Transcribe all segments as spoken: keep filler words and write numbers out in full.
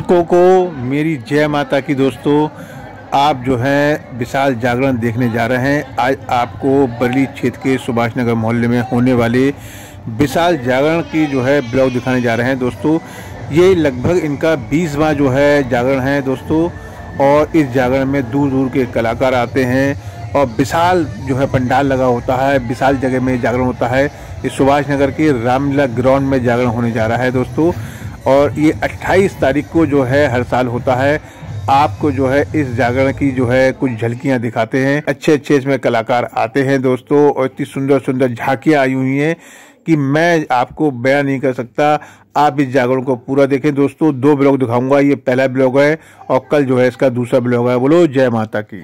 दर्शकों को मेरी जय माता की। दोस्तों, आप जो है विशाल जागरण देखने जा रहे हैं। आज आपको बरेली क्षेत्र के सुभाष नगर मोहल्ले में होने वाले विशाल जागरण की जो है ब्लॉग दिखाने जा रहे हैं। दोस्तों, ये लगभग इनका बीसवां जो है जागरण है दोस्तों, और इस जागरण में दूर दूर के कलाकार आते हैं और विशाल जो है पंडाल लगा होता है। विशाल जगह में जागरण होता है। इस सुभाष नगर के रामलीला ग्राउंड में जागरण होने जा रहा है दोस्तों, और ये अट्ठाईस तारीख को जो है हर साल होता है। आपको जो है इस जागरण की जो है कुछ झलकियां दिखाते हैं। अच्छे अच्छे इसमें कलाकार आते हैं दोस्तों, और इतनी सुंदर सुंदर झांकियां आई हुई हैं कि मैं आपको बयान नहीं कर सकता। आप इस जागरण को पूरा देखें दोस्तों। दो ब्लॉग दिखाऊंगा, ये पहला ब्लॉग है और कल जो है इसका दूसरा ब्लॉग है। बोलो जय माता की।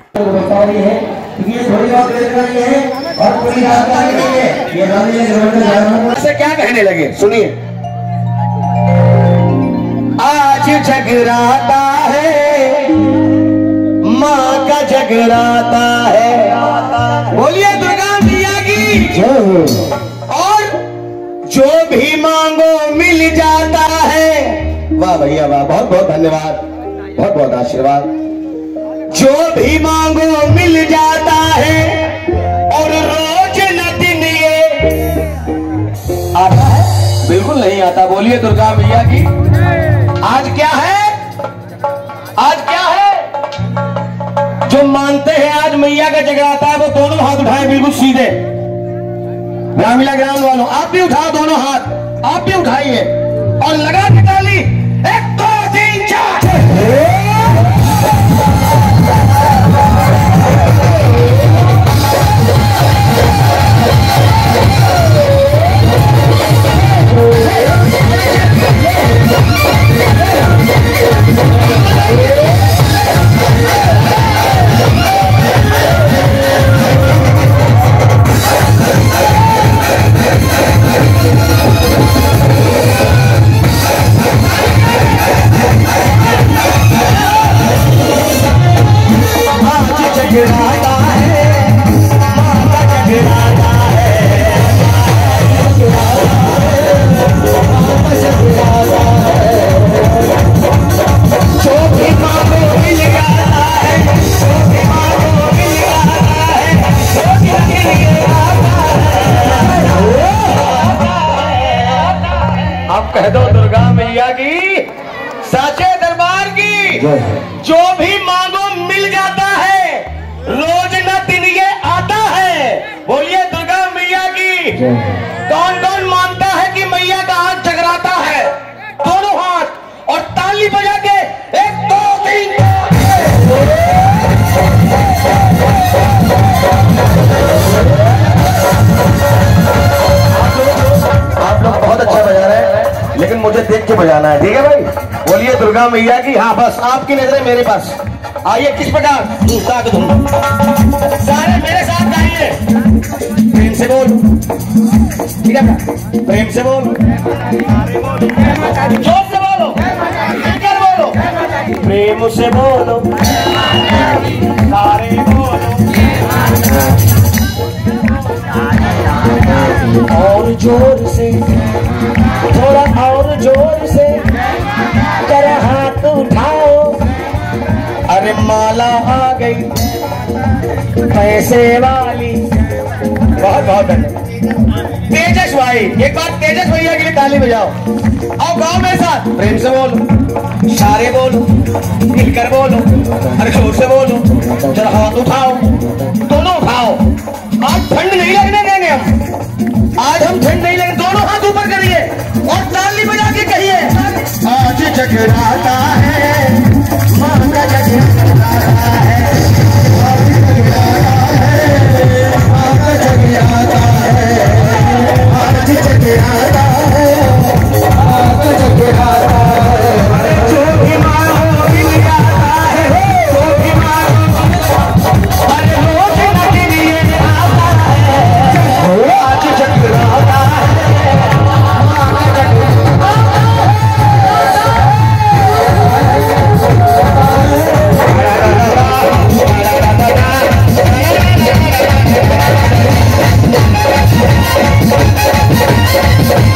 क्या कहने लगे सुनिए। आज जगराता है, माँ का जगराता है, बोलिए दुर्गा मैया की। और जो भी मांगो मिल जाता है। वाह भैया वाह, बहुत बहुत धन्यवाद, बहुत बहुत आशीर्वाद। जो भी मांगो मिल जाता है, और रोज न दिन ये आता है, बिल्कुल नहीं आता। बोलिए दुर्गा मैया की। आज क्या है, आज क्या है, जो मानते हैं आज मैया का जगराता है वो दोनों हाथ उठाएं बिल्कुल सीधे। रामलीला ग्राउंड वालों, आप भी उठाओ दोनों हाथ, आप भी उठाइए और लगा के ताली। एक दो तीन चार। कह दो दुर्गा मैया की, साचे दरबार की। जो भी मांगो मिल जाता है, रोज न दिन ये आता है। बोलिए दुर्गा मैया की। कौन कौन मानता है कि मैया का हाथ जगराता है? दोनों हाथ और ताली बजा के एक दो तीन। आप लोग बहुत अच्छा बजा रहे हैं, लेकिन मुझे देख के बजाना है, ठीक है भाई। बोलिए दुर्गा मैया की। हाँ बस आपकी नजरें मेरे पास। आइए किस प्रकार सारे मेरे साथ गाइए। प्रेम से बोल, ठीक है, प्रेम से बोल, जोर से बोलो, मिलकर बोलो, प्रेम से बोलो, सारे बोलो, और जोर से, थोड़ा और जोर से, कर हाथ उठाओ। अरे माला आ गई पैसे वाली। बहुत बहुत धन्यवाद। तेजस भाई, एक बार तेजस भैया के लिए ताली बजाओ। आओ गाँव मेरे साथ। प्रेम से बोलो, सारे बोलो, मिलकर बोलो, अरे जोर से बोलो, जरा हाथ उठाओ, दोनों उठाओ। आज ठंड नहीं लगने देंगे हम, आज हम ठंड नहीं लगेंगे। दोनों हाथ ऊपर करिए और ताली बजा के कहिए। आज जगराता है, माँ का जगराता है, आज जगराता है, माँ का जगराता है, आज जगराता है, माँ का जगराता है। जो भी मांगो मिल जाता है, जो भी मांगो, अरे रोज न दिन ये आता है। आज जगराता है, माँ का जगराता है।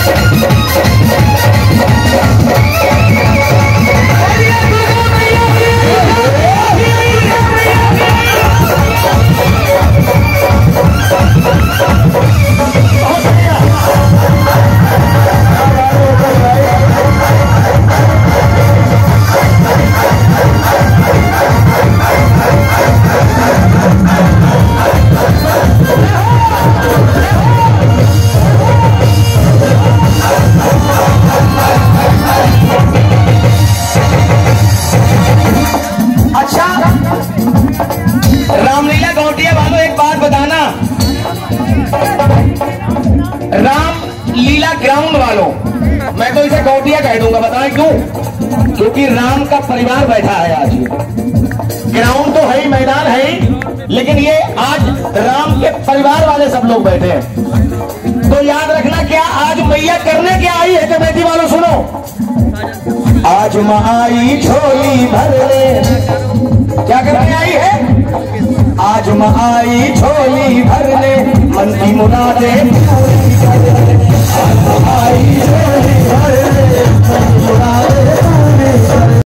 दूंगा। बताएं क्यों? क्योंकि राम का परिवार बैठा है आज। ग्राउंड तो है ही, मैदान है ही, लेकिन ये आज राम के परिवार वाले सब लोग बैठे हैं। तो याद रखना, क्या आज मैया करने क्या आई है? कमेटी वालों सुनो, आज माँ आई झोली भरने। क्या करने आई है? आज माँ आई झोली भरने, मन की मुरादें पूरी करने।